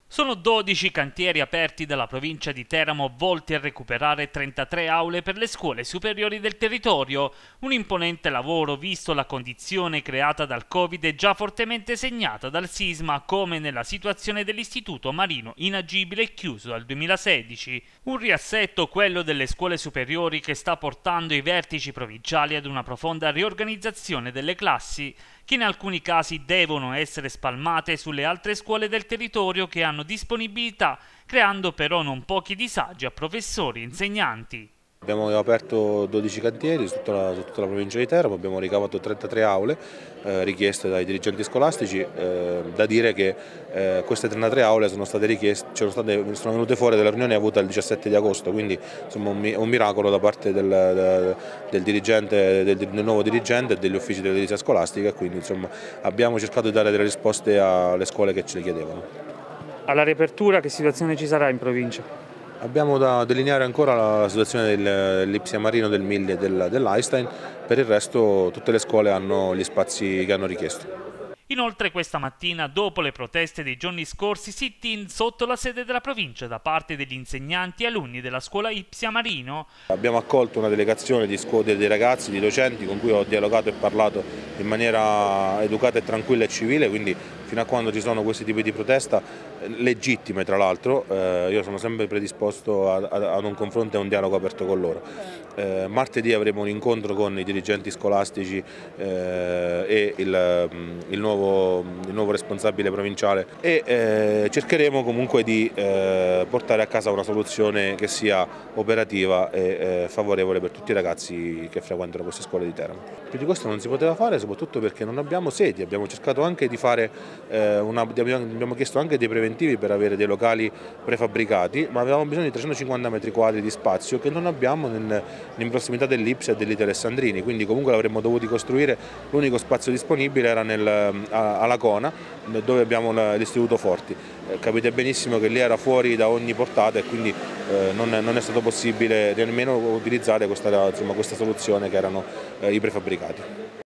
Sono 12 cantieri aperti dalla provincia di Teramo volti a recuperare 33 aule per le scuole superiori del territorio, un imponente lavoro visto la condizione creata dal Covid e già fortemente segnata dal sisma, come nella situazione dell'istituto marino inagibile e chiuso dal 2016. Un riassetto, quello delle scuole superiori, che sta portando i vertici provinciali ad una profonda riorganizzazione delle classi, che in alcuni casi devono essere spalmate sulle altre scuole del territorio che hanno disponibilità, creando però non pochi disagi a professori e insegnanti. Abbiamo aperto 12 cantieri su tutta la provincia di Teramo, abbiamo ricavato 33 aule richieste dai dirigenti scolastici, da dire che queste 33 aule sono state richieste, sono venute fuori dalla riunione avuta il 17 di agosto, quindi insomma un miracolo da parte del dirigente, del nuovo dirigente e degli uffici dell'edilizia scolastica, e quindi insomma abbiamo cercato di dare delle risposte alle scuole che ce le chiedevano. Alla riapertura che situazione ci sarà in provincia? Abbiamo da delineare ancora la situazione dell'Ipsia Marino, del Miglia e dell'Einstein. Per il resto tutte le scuole hanno gli spazi che hanno richiesto. Inoltre questa mattina, dopo le proteste dei giorni scorsi, sit-in sotto la sede della provincia da parte degli insegnanti e alunni della scuola Ipsia Marino. Abbiamo accolto una delegazione dei ragazzi, di docenti con cui ho dialogato e parlato in maniera educata e tranquilla e civile, quindi fino a quando ci sono questi tipi di protesta, legittime tra l'altro, io sono sempre predisposto ad un confronto e a un dialogo aperto con loro. Martedì avremo un incontro con i dirigenti scolastici e il nuovo responsabile provinciale e cercheremo comunque di portare a casa una soluzione che sia operativa e favorevole per tutti i ragazzi che frequentano queste scuole di Teramo. Più di questo non si poteva fare, soprattutto perché non abbiamo sedi, abbiamo cercato anche di fare, abbiamo chiesto anche dei preventivi per avere dei locali prefabbricati, ma avevamo bisogno di 350 metri quadri di spazio che non abbiamo in prossimità dell'Ipsia e dell'Ite Alessandrini, quindi comunque l'avremmo dovuti costruire, l'unico spazio disponibile era a Lacona, dove abbiamo l'istituto Forti. Capite benissimo che lì era fuori da ogni portata e quindi non è stato possibile nemmeno utilizzare questa soluzione che erano i prefabbricati.